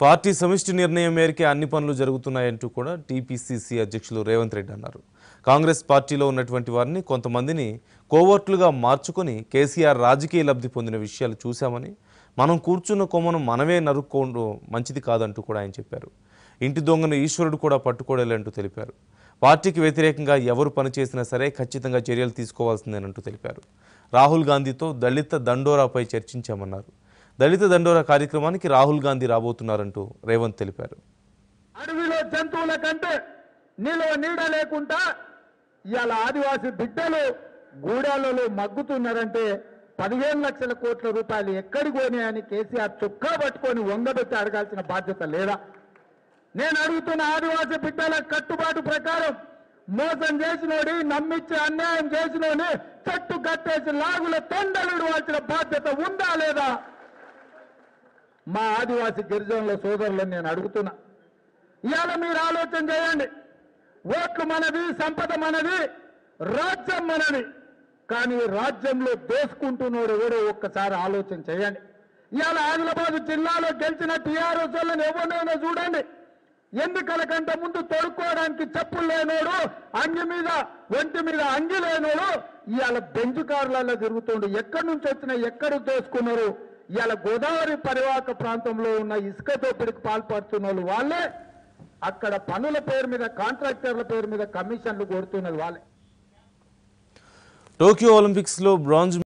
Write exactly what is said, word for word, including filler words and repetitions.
Party సమిష్టి నిర్ణయం మేరకే అన్ని పనులు జరుగుతున్నాయంటూ కూడా టీపీసీసీ అధ్యక్షులు రేవంత్ రెడ్డి అన్నారు. కాంగ్రెస్ పార్టీలో ఉన్నటువంటి వారిని కొంతమందిని కోవర్ట్లుగా మార్చుకొని కేసీఆర్ రాజకీయ లబ్ధి పొందిన విషయాలు చూశామని, మనం కూర్చున్న కొమ్మను మనమే నరుక్కోవడం మంచిది కాదంటూ కూడా ఆయన చెప్పారు. ఇంటి దొంగను ఈశ్వరుడు కూడా పట్టుకోలేలంటూ తెలిపారు. పార్టీకి వ్యతిరేకంగా ఎవరు పనిచేసినా సరే ఖచ్చితంగా చర్యలు తీసుకోవాల్సిందేనంటూ తెలిపారు. రాహుల్ గాంధీతో దళిత దండోరాపై చర్చించామన్నారు. దళిత దండోరా కార్యక్రమానికి రాహుల్ గాంధీ రాబోతున్నారంటూ రేవంత్ తెలిపారు. అడవిలో జంతువుల కంటే నీలో నీడ లేకుండా ఇవాళ ఆదివాసీ బిడ్డలు గూడాలలో మగ్గుతున్నారంటే పదిహేను లక్షల కోట్ల రూపాయలు ఎక్కడికి పోయినాయని కేసీఆర్ చుక్కా పట్టుకొని వంగబెట్టి అడగాల్సిన బాధ్యత లేదా? నేను అడుగుతున్న ఆదివాసీ బిడ్డల కట్టుబాటు ప్రకారం మోసం చేసినోడి, నమ్మించి అన్యాయం చేసినోని చెట్టు కట్టేసి లాగుల తొండలు ఇవ్వాల్సిన బాధ్యత ఉందా లేదా? మా ఆదివాసీ గిరిజనుల సోదరులను నేను అడుగుతున్నా. ఇవాళ మీరు ఆలోచన చేయండి. ఓట్లు మనది, సంపద మనది, రాజ్యం మనది. కానీ రాజ్యంలో దోసుకుంటున్నాడు ఎవడో ఒక్కసారి ఆలోచన చేయండి. ఇవాళ ఆదిలాబాద్ జిల్లాలో గెలిచిన టీఆర్ఎస్ వాళ్ళని ఎవరినైనా చూడండి. ఎన్నికల కంటే ముందు తొడుక్కోవడానికి చెప్పులు లేనోడు, అంగి మీద ఒంటి మీద అంగి లేనోడు ఇవాళ బెంచ్ కార్లలో తిరుగుతుండు. ఎక్కడి నుంచి వచ్చినా ఎక్కడ దోసుకున్నారు? ఇవాళ గోదావరి పరివాహక ప్రాంతంలో ఉన్న ఇసుక దోపిడికి పాల్పడుతున్న వాళ్ళు వాళ్ళే. అక్కడ పనుల పేరు మీద, కాంట్రాక్టర్ల పేరు మీద కమిషన్లు కొడుతున్నది వాళ్ళే. టోక్యో ఒలింపిక్స్లో బ్రాంజ్